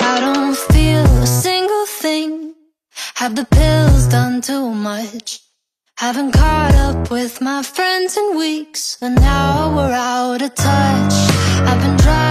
I don't feel a single thing. Have the pills done too much? Haven't caught up with my friends in weeks, and now we're out of touch. I've been driving